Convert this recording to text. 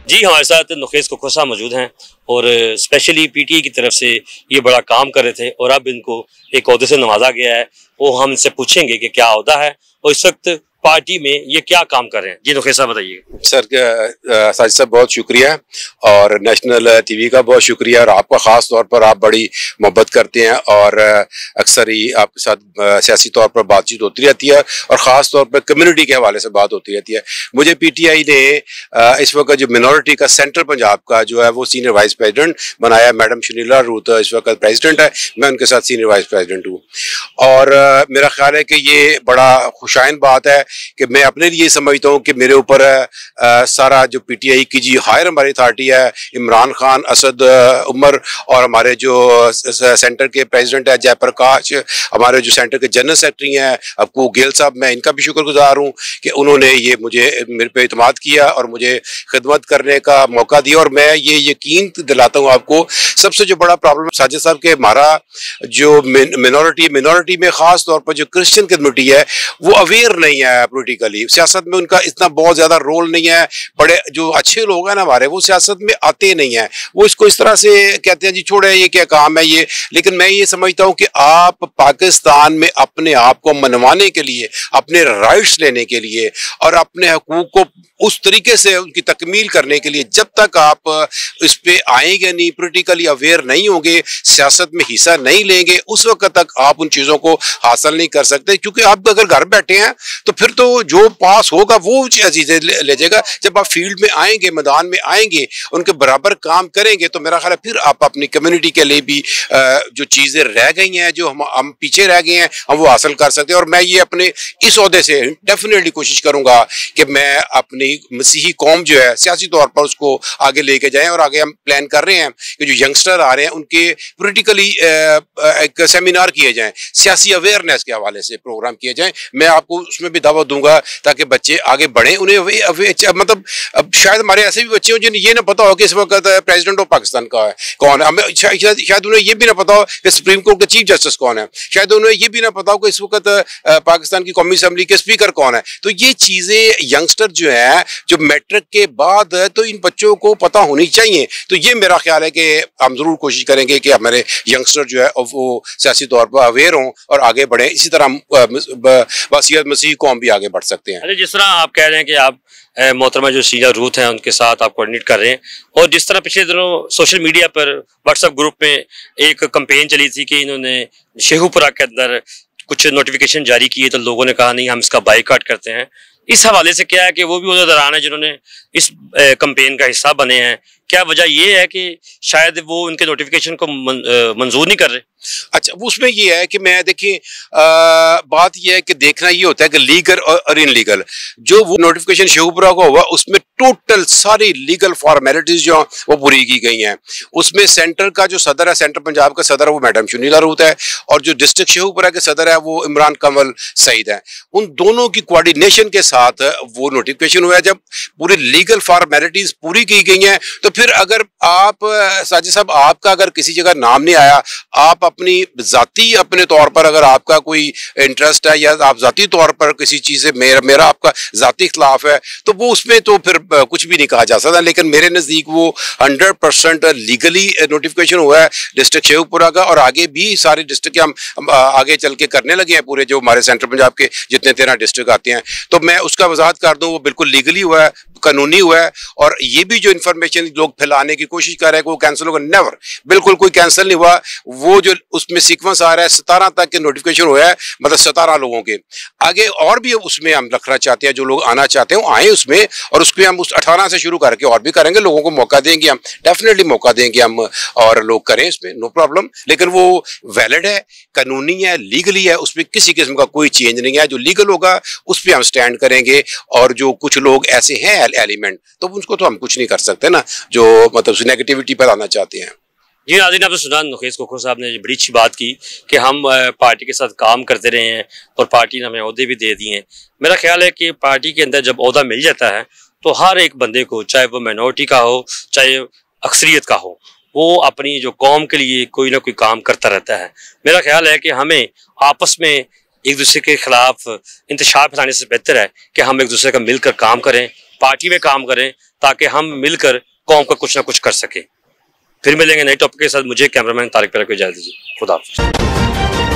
जी, हमारे साथ नुखैस कोको साहब मौजूद हैं और स्पेशली पीटीआई की तरफ से ये बड़ा काम कर रहे थे और अब इनको एक ओहदे से नवाजा गया है। वो हम इनसे पूछेंगे कि क्या ओहदा है और इस वक्त पार्टी में ये क्या काम कर रहे हैं। जी नुखैस साहब बताइए। सर साजिद साहब बहुत शुक्रिया और नेशनल टीवी का बहुत शुक्रिया और आपका ख़ास तौर पर आप बड़ी मोहब्बत करते हैं और अक्सर ही आपके साथ सियासी तौर पर बातचीत होती रहती है और ख़ास तौर पर कम्युनिटी के हवाले से बात होती रहती है। मुझे पीटीआई ने इस वक्त जो मिनॉरिटी का सेंट्रल पंजाब का जो है वो सीनियर वाइस प्रेसिडेंट बनाया। मैडम सुनीला रूत इस वक्त प्रेसिडेंट है, मैं उनके साथ सीनियर वाइस प्रेसिडेंट हूँ और मेरा ख्याल है कि ये बड़ा खुशाइन बात है कि मैं अपने लिए समझता हूँ कि मेरे ऊपर सारा जो पीटीआई की जी हायर हमारी अथॉरिटी है, इमरान खान, असद उमर और हमारे जो सेंटर के प्रेसिडेंट है जयप्रकाश, हमारे जो सेंटर के जनरल सेक्रेटरी हैं अबू गेल साहब, मैं इनका भी शुक्रगुजार हूँ कि उन्होंने ये मुझे मेरे पे इत्मीनान किया और मुझे खिदमत करने का मौका दिया। और मैं ये यकीन दिलाता हूँ आपको, सबसे जो बड़ा प्रॉब्लम साजिद साहब के हमारा जो मिनॉरिटी में ख़ास तौर पर जो क्रिश्चियन कम्युनिटी है वो अवेयर नहीं है पॉलिटिकली, सियासत में उनका इतना बहुत ज़्यादा रोल नहीं है। बड़े जो अच्छे लोग हैं ना हमारे, वो सियासत में आते नहीं हैं, वो इसको इस तरह से कहते हैं जी छोड़े ये क्या काम है ये। लेकिन मैं ये समझता हूँ कि आप पाकिस्तान में अपने आप को मनवाने के लिए, अपने राइट्स लेने के लिए और अपने हकूक को उस तरीके से उनकी तकमील करने के लिए जब तक आप इस पे आएंगे नहीं, पॉलिटिकली अवेयर नहीं होंगे, सियासत में हिस्सा नहीं लेंगे, उस वक्त तक आप उन चीज़ों को हासिल नहीं कर सकते। क्योंकि आप अगर घर बैठे हैं तो फिर तो जो पास होगा वो चीज़ें ले जाएगा। जब आप फील्ड में आएंगे, मैदान में आएंगे, उनके बराबर काम करेंगे तो मेरा ख्याल है फिर आप अपनी कम्युनिटी के लिए भी जो चीज़ें रह गई हैं, जो हम पीछे रह गए हैं, हम वो हासिल कर सकते हैं। और मैं ये अपने इस ओहदे से डेफिनेटली कोशिश करूँगा कि मैं अपनी मसीही कौम जो है सियासी तौर पर उसको आगे लेके जाएं। और आगे हम प्लान कर रहे हैं कि जो यंगस्टर आ रहे हैं उनके पॉलिटिकली एक सेमिनार किए जाएं, सियासी अवेयरनेस के हवाले से प्रोग्राम किए जाएं। मैं आपको उसमें भी दावत दूंगा ताकि बच्चे आगे बढ़ें। उन्हें मतलब अब शायद हमारे ऐसे भी बच्चे हों जिन्हें ये ना पता हो कि इस वक्त प्रेसिडेंट ऑफ पाकिस्तान का है कौन है, हमें शायद उन्हें ये भी ना पता हो कि सुप्रीम कोर्ट के चीफ जस्टिस कौन है, शायद उन्हें ये भी ना पता हो कि इस वक्त पाकिस्तान की कौमी असम्बली के स्पीकर कौन है। तो ये चीज़ें यंगस्टर जो है जो मैट्रिक के बाद तो इन बच्चों को पता होनी चाहिए। तो ये मेरा ख्याल है कि हम जरूर कोशिश करेंगे कि हमारे यंगस्टर जो है वो सियासी तौर पर अवेयर हों और आगे बढ़ें। इसी तरह वसीयत मसीह कौम भी आगे बढ़ सकते हैं। अरे जिस तरह आप कह रहे हैं कि आप मोहतरमा जो सीनियर रूथ हैं उनके साथ आप कोऑर्डिनेट कर रहे हैं, और जिस तरह पिछले दिनों सोशल मीडिया पर व्हाट्सएप ग्रुप में एक कैंपेन चली थी कि इन्होंने शेखुपुरा के अंदर कुछ नोटिफिकेशन जारी किए तो लोगों ने कहा नहीं हम इसका बाइकआउट करते हैं। इस हवाले से क्या है कि वो भी उस दौरान है जिन्होंने इस कैंपेन का हिस्सा बने हैं, क्या वजह ये है कि शायद वो उनके नोटिफिकेशन को मंजूर नहीं कर रहे? अच्छा, उसमें ये है कि मैं देखिए बात ये है कि देखना ये होता है कि लीगल और इनलीगल जो वो नोटिफिकेशन शेखुपुरा को हुआ उसमें टोटल सारी लीगल फॉर्मेलिटीज जो वो पूरी की गई हैं। उसमें सेंटर का जो सदर है, सेंटर पंजाब का सदर है वो मैडम सुनीला रूत है और जो डिस्ट्रिक्ट शेखुपुरा के सदर है वो इमरान कंवल सईद है। उन दोनों की कोऑर्डिनेशन के साथ वो नोटिफिकेशन हुआ है। जब पूरी लीगल फॉर्मेलिटीज पूरी की गई हैं तो फिर अगर आप साजिद साहब आपका अगर किसी जगह नाम नहीं आया, आप अपनी जाती अपने तौर पर अगर आपका कोई इंटरेस्ट है या आप जाती तौर पर किसी चीज़ से मेरा आपका जाती इख्तलाफ है तो वो उसमें तो फिर कुछ भी नहीं कहा जा सकता। लेकिन मेरे नज़दीक वो 100% लीगली नोटिफिकेशन हुआ है डिस्ट्रिक्ट शेखुपुरा का और आगे भी सारे डिस्ट्रिक्ट हम आगे चल के करने लगे हैं। पूरे जो हमारे सेंट्रल पंजाब के जितने 13 डिस्ट्रिक्ट आते हैं तो मैं उसका वजाहत कर दूँ वो बिल्कुल लीगली हुआ है, कानूनी हुआ है। और ये भी जो इन्फॉर्मेशन लोग फैलाने की कोशिश कर रहे हैं कि वो कैंसिल होगा, नेवर, बिल्कुल कोई कैंसिल नहीं हुआ। वो जो उसमें सीक्वेंस आ रहा है 17 तक के नोटिफिकेशन हुआ है, मतलब 17 लोगों के आगे और भी उसमें हम रखना चाहते हैं। जो लोग आना चाहते हैं वो आए उसमें और उसमें हम उस 18 से शुरू करके और भी करेंगे, लोगों को मौका देंगे, हम डेफिनेटली मौका देंगे हम और लोग करें इसमें, नो प्रॉब्लम। लेकिन वो वैलिड है, कानूनी है, लीगली है, उसमें किसी किस्म का कोई चेंज नहीं है। जो लीगल होगा उस पर हम स्टैंड करेंगे और जो कुछ लोग ऐसे हैं एलिमेंट तो उसको तो हम कुछ नहीं कर सकते ना, जो मतलब नेगेटिविटी फैलाना चाहते हैं। जी नाज़रीन, आपने सुना नुखैस कोको साहब ने बड़ी अच्छी बात की कि हम पार्टी के साथ काम करते रहे हैं और पार्टी ने हमें ओहदे भी दे दिए हैं। मेरा ख्याल है कि पार्टी के अंदर जब ओहदा मिल जाता है तो हर एक बंदे को, चाहे वो माइनॉरिटी का हो चाहे अक्सरियत का हो, वो अपनी जो कौम के लिए कोई ना कोई काम करता रहता है। मेरा ख्याल है कि हमें आपस में एक दूसरे के खिलाफ इंतशार फैलाने से बेहतर है कि हम एक दूसरे का मिलकर काम करें पार्टी में काम करें ताकि हम मिलकर कौम का कुछ ना कुछ कर सकें। फिर मिलेंगे नए टॉपिक के साथ। मुझे कैमरामैन तारिक पर को इजाजत दीजिए। खुदा हाफिज़।